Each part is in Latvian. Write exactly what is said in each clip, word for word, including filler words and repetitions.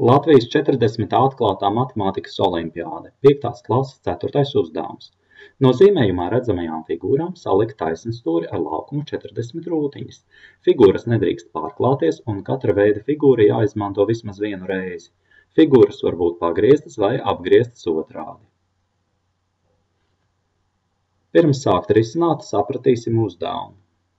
Latvijas četrdesmitā atklātā matemātikas olimpiāde, piektās klases ceturtais uzdevums. No zīmējumā redzamajām figūrām salikt taisnstūri ar laukumu četrdesmit rūtiņas. Figūras nedrīkst pārklāties un katra veida figūra jāizmanto vismaz vienu reizi. Figūras var būt pagrieztas vai apgrieztas otrādi. Pirms sākt risināt, sapratīsim uzdevumu.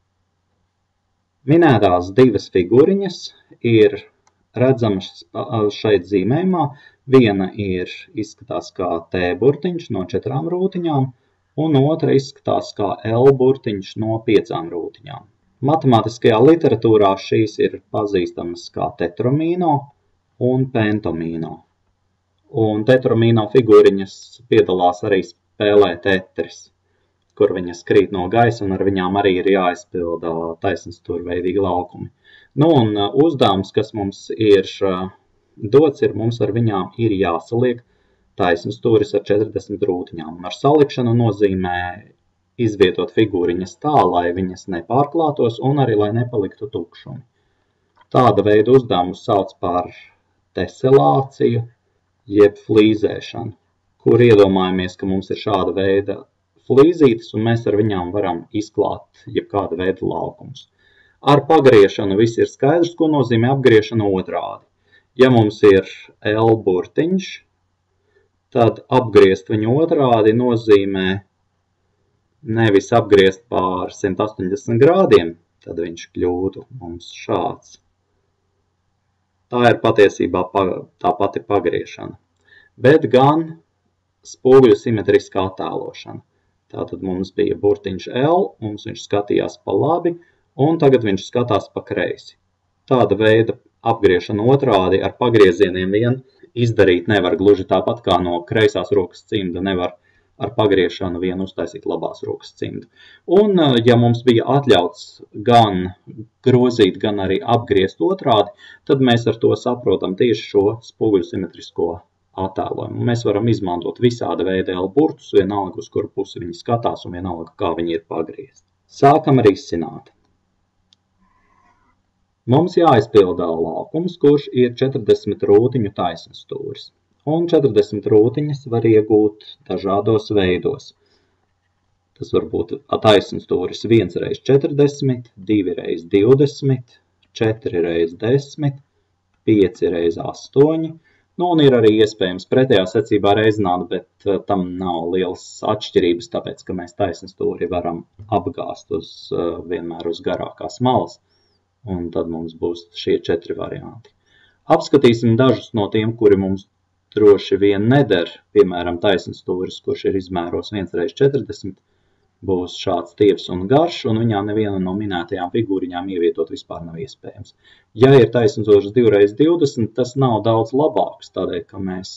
Minētās divas figūriņas ir redzamas šeit zīmējumā. Viena ir izskatās kā T burtiņš no četrām rūtiņām, un otra izskatās kā L burtiņš no piecām rūtiņām. Matemātiskajā literatūrā šīs ir pazīstamas kā tetromīno un pentomīno. Un tetromīno figūriņas piedalās arī spēlē tetris, kur viņas krīt no gaisa, un ar viņām arī ir jāizpilda taisnstūrveidīgi laukumi. Nu, un uzdevums, kas mums ir dots, ir mums ar viņām ir jāsaliek taisnstūris ar četrdesmit rūtiņām. Un ar salikšanu nozīmē izvietot figūriņas tā, lai viņas nepārklātos un arī, lai nepaliktu tukšumi. Tāda veida uzdevumus sauc par teselāciju, jeb flīzēšanu, kur iedomājamies, ka mums ir šāda veida flīzītes, un mēs ar viņām varam izklāt jebkāda veida laukumus. Ar pagriešanu viss ir skaidrs, ko nozīmē apgriešana otrādi. Ja mums ir L burtiņš, tad apgriezt viņu otrādi nozīmē nevis apgriezt pār simt astoņdesmit grādiem, tad viņš kļūtu mums šāds. Tā ir patiesībā tā pati pagriešana, bet gan spoguļu simetriska attēlošana. Tātad mums bija burtiņš L, mums viņš skatījās pa labi, un tagad viņš skatās pa kreisi. Tāda veida apgriešana otrādi ar pagriezieniem vien izdarīt nevar, gluži tāpat kā no kreisās rokas cimda nevar ar pagriešanu vien uztaisīt labās rokas cimdu. Un, ja mums bija atļauts gan grozīt, gan arī apgriezt otrādi, tad mēs ar to saprotam tieši šo spoguļu simetrisko attēlojumu. Mēs varam izmantot visāda veida L burtus, vienalga, uz kuru pusi viņi skatās un vienalga, kā viņi ir pagriezti. Sākam risināt. Mums jāizpildā laukums, kurš ir četrdesmit rūtiņu taisnstūris. Un četrdesmit rūtiņas var iegūt dažādos veidos. Tas var būt taisnstūris viens reiz četrdesmit, divi reiz divdesmit, četri reiz desmit, pieci reiz astoņi. Nu, un ir arī iespējams pretējā secībā reizināt, bet tam nav lielas atšķirības, tāpēc, ka mēs taisnstūri varam apgāzt uz, vienmēr uz garākās malas. Un tad mums būs šie četri varianti. Apskatīsim dažus no tiem, kuri mums droši vien neder. Piemēram, taisnstūris, kurš ir izmēros viens reiz četrdesmit, būs šāds tievs un garš, un viņā neviena no minētajām figūriņām ievietot vispār nav iespējams. Ja ir taisnstūris divi reiz divdesmit, tas nav daudz labāks, tādēļ, ka mēs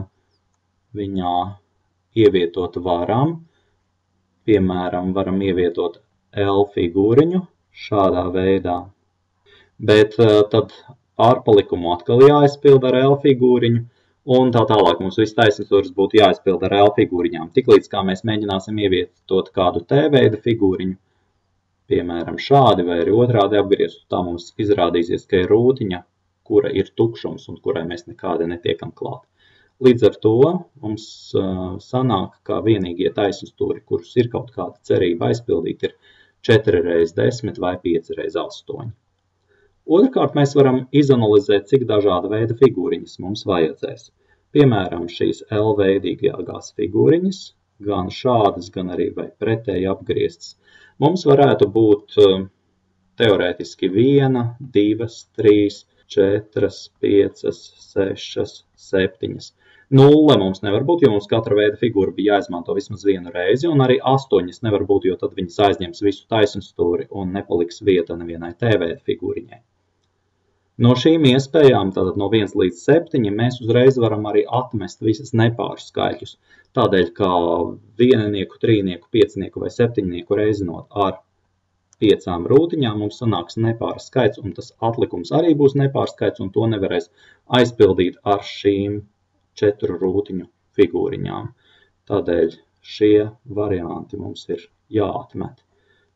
viņā ievietot varam. Piemēram, varam ievietot L figūriņu šādā veidā. Bet tad pārpalikumu atkal jāizpilda ar L figūriņu, un tā tālāk mums viss taisnstūris būtu jāizpilda ar L figūriņām. Tiklīdz kā mēs mēģināsim ievietot kādu T veida figūriņu, piemēram šādi vai arī otrādi apgrieztu, tā mums izrādīsies, ka ir rūtiņa, kura ir tukšums un kurai mēs nekādi netiekam klāt. Līdz ar to mums sanāk, ka vienīgie taisnstūri, kurus ir kaut kāda cerība aizpildīt, ir četri reiz desmit vai pieci reiz astoņi. Otrkārt, mēs varam izanalizēt, cik dažāda veida figūriņas mums vajadzēs. Piemēram, šīs L veidīgās figūriņas, gan šādas, gan arī vai pretēji apgrieztas, mums varētu būt teorētiski viena, divas, trīs, četras, piecas, sešas, septiņas. Nulle mums nevar būt, jo mums katra veida figūra bija jāizmanto vismaz vienu reizi, un arī astoņas nevar būt, jo tad viņas aizņems visu taisnstūri un nepaliks vieta nevienai T veida figūriņai. No šīm iespējām, tātad no viens līdz septiņi, mēs uzreiz varam arī atmest visas nepārskaitļus. Tādēļ, kā viennieku, trīnieku, piecinieku vai septiņnieku reizinot ar piecām rūtiņām, mums sanāks nepārskaits, un tas atlikums arī būs nepārskaits, un to nevarēs aizpildīt ar šīm četru rūtiņu figūriņām. Tādēļ šie varianti mums ir jāatmet.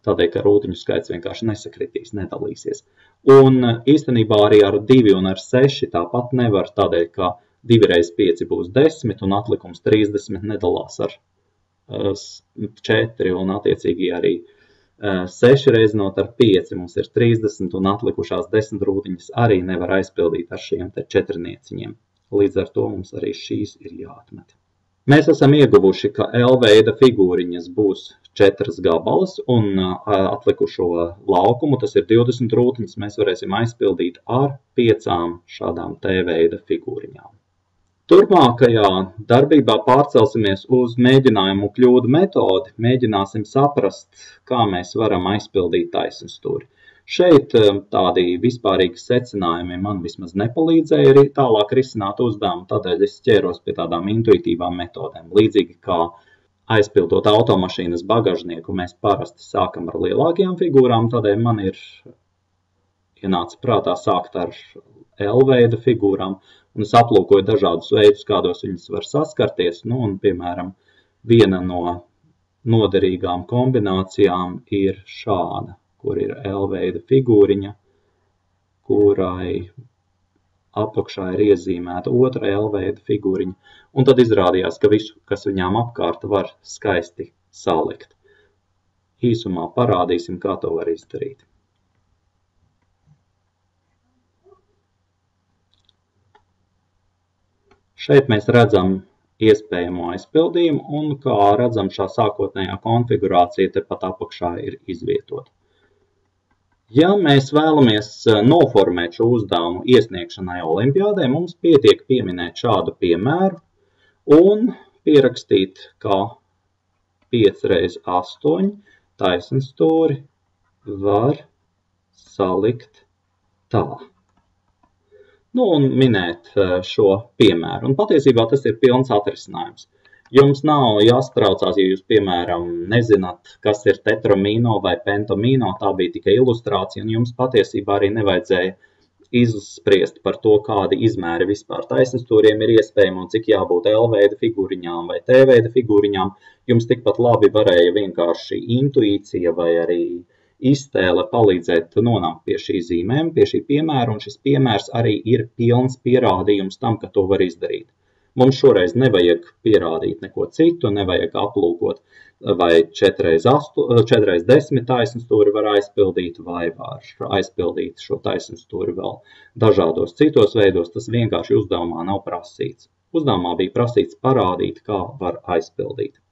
tādēļ, ka rūtiņu skaits vienkārši nesakritīs, nedalīsies. Un īstenībā arī ar divi un ar seši tāpat nevar, tādēļ, ka divi reiz pieci būs desmit un atlikums trīsdesmit nedalās ar četri un attiecīgi arī seši reizinot ar pieci mums ir trīsdesmit un atlikušās desmit rūtiņas arī nevar aizpildīt ar šiem te četrnieciņiem. Līdz ar to mums arī šīs ir jāatmet. Mēs esam ieguvuši, ka L veida figūriņas būs četras gabalas un atlikušo laukumu, tas ir divdesmit rūtiņas, mēs varēsim aizpildīt ar piecām šādām T veida figūriņām. Turpmākajā darbībā pārcelsimies uz mēģinājumu kļūdu metodi, mēģināsim saprast, kā mēs varam aizpildīt taisnstūri. Šeit tādi vispārīgi secinājumi man vismaz nepalīdzēja arī tālāk risināt uzdevumu, tādēļ es ķēros pie tādām intuitīvām metodēm. Līdzīgi kā aizpildot automašīnas bagažnieku, mēs parasti sākam ar lielākajām figūrām, tādēļ man ir ienāca prātā sākt ar L veida figūrām, un es aplūkoju dažādus veidus, kādos viņas var saskarties, nu, un, piemēram, viena no noderīgām kombinācijām ir šāda, kur ir L veida figūriņa, kurai apakšā ir iezīmēta otra L veida figūriņa, un tad izrādījās, ka visu, kas viņām apkārt var skaisti salikt. Īsumā parādīsim, kā to var izdarīt. Šeit mēs redzam iespējamo aizpildījumu, un kā redzam, šā sākotnējā konfigurācija tepat apakšā ir izvietota. Ja mēs vēlamies noformēt šo uzdevumu iesniegšanai olimpiādē, mums pietiek pieminēt šādu piemēru un pierakstīt, ka pieci reiz astoņi taisnstūri var salikt tā. Nu, un minēt šo piemēru. Un patiesībā tas ir pilns atrisinājums. Jums nav jāstraucās, ja jūs, piemēram, nezināt, kas ir tetramīno vai pentamīno, tā bija tikai ilustrācija, un jums patiesībā arī nevajadzēja izspriest par to, kādi izmēri vispār taisnstūriem ir iespējami un cik jābūt L veida figūriņām vai T veida figūriņām. Jums tikpat labi varēja vienkārši intuīcija vai arī iztēle palīdzēt nonākt pie šī zīmēm, pie šī piemēra, un šis piemērs arī ir pilns pierādījums tam, ka to var izdarīt. Mums šoreiz nevajag pierādīt neko citu, nevajag aplūkot, vai četri reiz desmit taisnstūri var aizpildīt, vai var aizpildīt šo taisnstūri vēl dažādos citos veidos. Tas vienkārši uzdevumā nav prasīts. Uzdevumā bija prasīts parādīt, kā var aizpildīt.